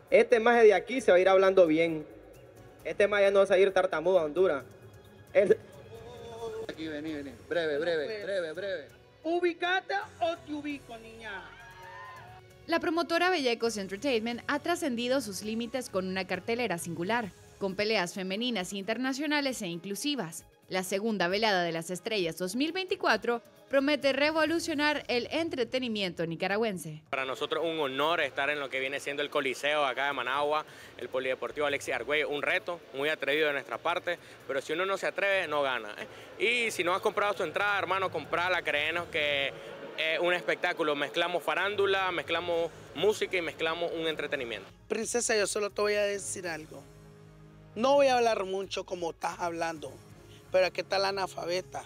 Este maje de aquí se va a ir hablando bien. Este maje no va a ir tartamudo a Honduras. Aquí, vení. Breve. ¿Ubicate o te ubico, niña? La promotora Bellecos Entertainment ha trascendido sus límites con una cartelera singular, con peleas femeninas internacionales e inclusivas. La segunda velada de las estrellas 2024 promete revolucionar el entretenimiento nicaragüense. Para nosotros un honor estar en lo que viene siendo el Coliseo acá de Managua, el Polideportivo Alexis Argüelles, un reto muy atrevido de nuestra parte, pero si uno no se atreve, no gana. Y si no has comprado tu entrada, hermano, comprala, créenos que es un espectáculo. Mezclamos farándula, mezclamos música y mezclamos un entretenimiento. Princesa, yo solo te voy a decir algo. No voy a hablar mucho como estás hablando, pero aquí está la analfabeta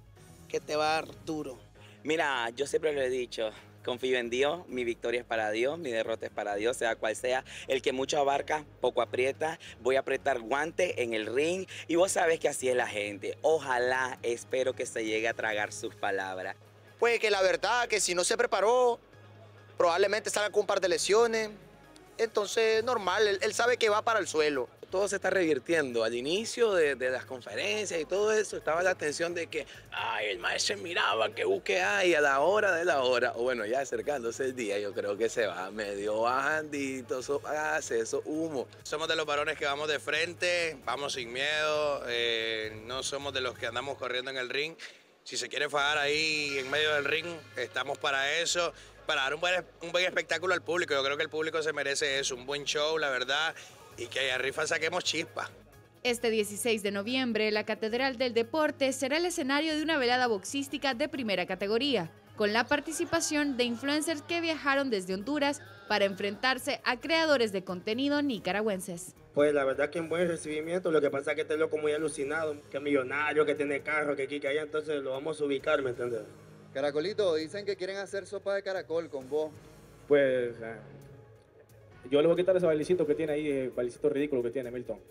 que te va a dar duro. Mira, yo siempre lo he dicho, confío en Dios, mi victoria es para Dios, mi derrota es para Dios, sea cual sea. El que mucho abarca, poco aprieta. Voy a apretar guante en el ring y vos sabés que así es la gente. Ojalá, espero que se llegue a tragar sus palabras. Pues que la verdad, que si no se preparó, probablemente salga con un par de lesiones. Entonces, normal, él sabe que va para el suelo. Todo se está revirtiendo. Al inicio de las conferencias y todo eso, estaba la tensión de que, el maestro miraba que busque y a la hora de la hora, o bueno, ya acercándose el día, yo creo que se va medio bajandito, eso hace, eso humo. Somos de los varones que vamos de frente, vamos sin miedo, no somos de los que andamos corriendo en el ring. Si se quiere fajar ahí en medio del ring, estamos para eso, para dar un buen espectáculo al público. Yo creo que el público se merece eso, un buen show, la verdad, y que allá arriba saquemos chispa. Este 16 de noviembre, la Catedral del Deporte será el escenario de una velada boxística de primera categoría, con la participación de influencers que viajaron desde Honduras para enfrentarse a creadores de contenido nicaragüenses. Pues la verdad que un buen recibimiento, lo que pasa es que este loco muy alucinado, que es millonario, que tiene carro, que aquí, que allá, entonces lo vamos a ubicar, ¿me entiendes? Caracolito, dicen que quieren hacer sopa de caracol con vos. Pues yo le voy a quitar ese bailecito que tiene ahí, el bailecito ridículo que tiene Milton.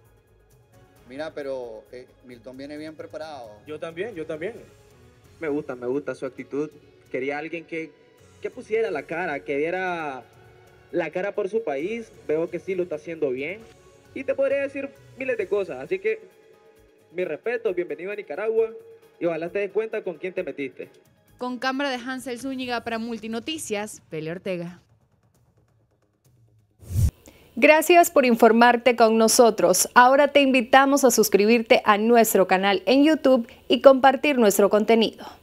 Mira, pero Milton viene bien preparado. Yo también. Me gusta su actitud. Quería alguien que pusiera la cara, que diera la cara por su país. Veo que sí lo está haciendo bien. Y te podría decir miles de cosas. Así que, mi respeto, bienvenido a Nicaragua. Y ojalá te des cuenta con quién te metiste. Con cámara de Hansel Zúñiga para Multinoticias, Pele Ortega. Gracias por informarte con nosotros. Ahora te invitamos a suscribirte a nuestro canal en YouTube y compartir nuestro contenido.